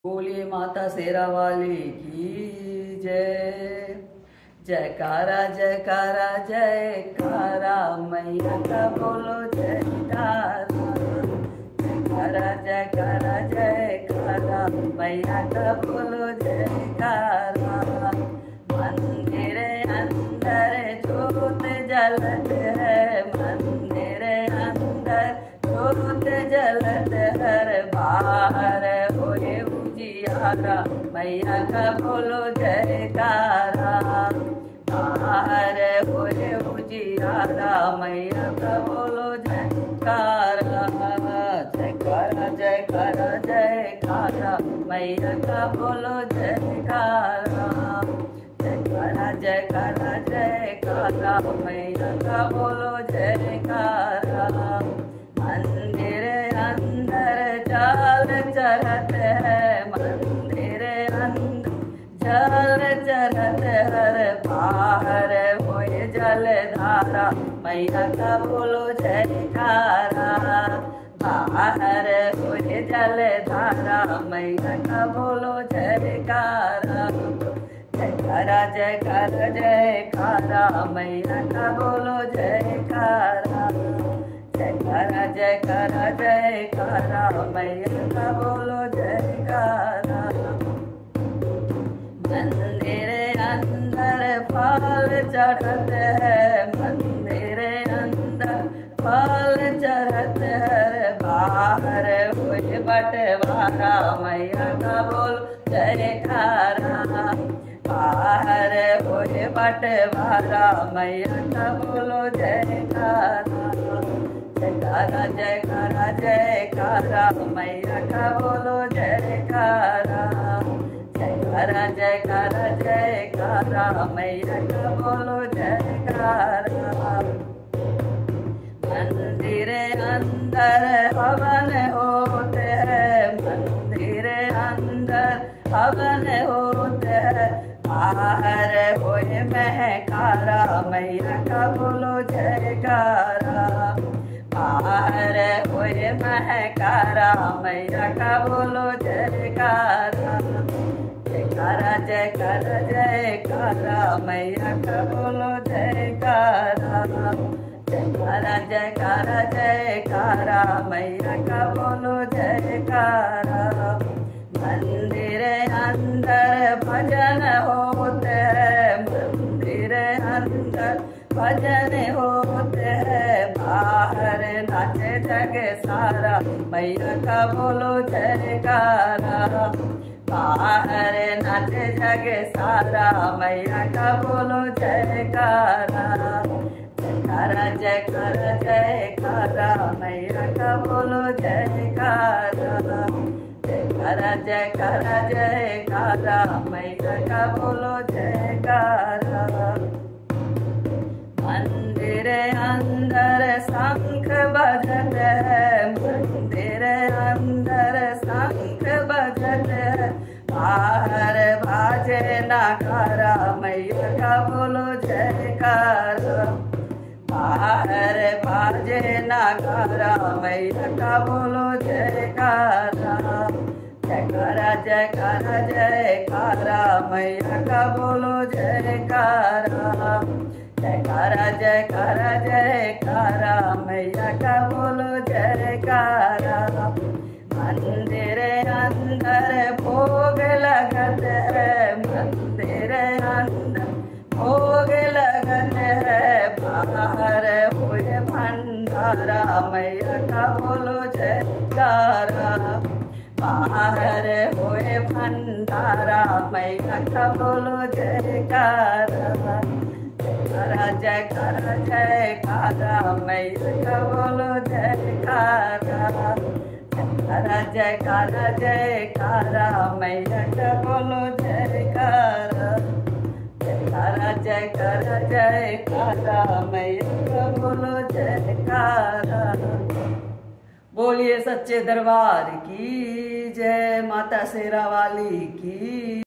बोलिए माता शेरा वाली की जय। जयकारा जयकारा जयकारा मैया का बोलो जयकारा। जयकारा जयकारा जयकारा मैया का बोलो जयकारा। मंदिर अंदर जोत जलत है, मंदिर अंदर जोत जलत है। बाहर होए उजियारा मैया का बोलो जयकारा। बाहर होए उजियारा मैया का बोलो जयकारा। जयकारा जयकारा जयकारा मैया का बोलो जयकारा। जयकारा जयकारा जयकारा मैया का बोलो जयकारा। मंदिर अंदर जल चढ़त है, मंदिर अंदर जल चढ़त है। बाहर होए जलधारा मैया का बोलो जयकारा। बाहर होए जलधारा मैया का बोलो जयकारा। जयकारा जयकारा जयकारा मैया का बोलो जयकारा। जयकारा जयकारा जयकारा मैया का बोलो जयकारा। मंदिर अंदर फल चढ़त है, मंदिर अंदर फल चढ़त है। बाहर हुए बंटवारा मैया का बोलो जयकारा। बाहर होए बंटवारा मैया का बोलो जयकारा। जयकारा जयकारा जयकारा मैया का बोलो जयकारा। जयकारा जयकारा जयकारा मैया का बोलो जयकारा। मंदिर अंदर हवन होते हैं, मंदिर अंदर हवन होते हैं। बाहर होए महकारा मैया का बोलो जयकारा। बाहर होए महकारा मैया का बोलो जयकारा। जयकारा जयकारा जयकारा मैया का बोलो जयकारा। जयकारा जयकारा जयकारा मैया का बोलो जयकारा। मंदिर अंदर भजन होते हैं, मंदिर अंदर भजन होते हैं। बाहर नाचे जग सारा मैया का बोलो जयकारा। बाहर नाचे जग सारा मैया का बोलो जयकारा। जयकारा जयकारा जयकारा मैया का बोलो जयकारा। जयकारा जयकारा जयकारा मैया का बोलो जयकारा। मंदिर अंदर शंख बजत है, मंदिर अंदर शंख बजत है। बाहर बाजे नगारा मैया का बोलो जयकारा। बाहर बाजे नगारा मैया का बोलो जयकारा। जयकारा जयकारा जयकारा मैया का बोलो जयकारा। जयकारा जयकारा जयकारा मैया का बोलो जयकारा। मंदिर अंदर भोग लगत है, मंदिर अंदर भोग लगत है। बाहर हुए भंडारा मैया का बोलो जयकारा। बाहर हुए भंडारा मैया का बोलो जयकारा। जयकारा जयकारा जयकारा मैया का बोलो जयकारा। जयकारा जयकारा जयकारा मैया का बोलो जयकारा। जयकारा जयकारा जयकारा मैया का बोलो जयकारा। बोलिए सच्चे दरबार की जय, माता शेरा वाली की।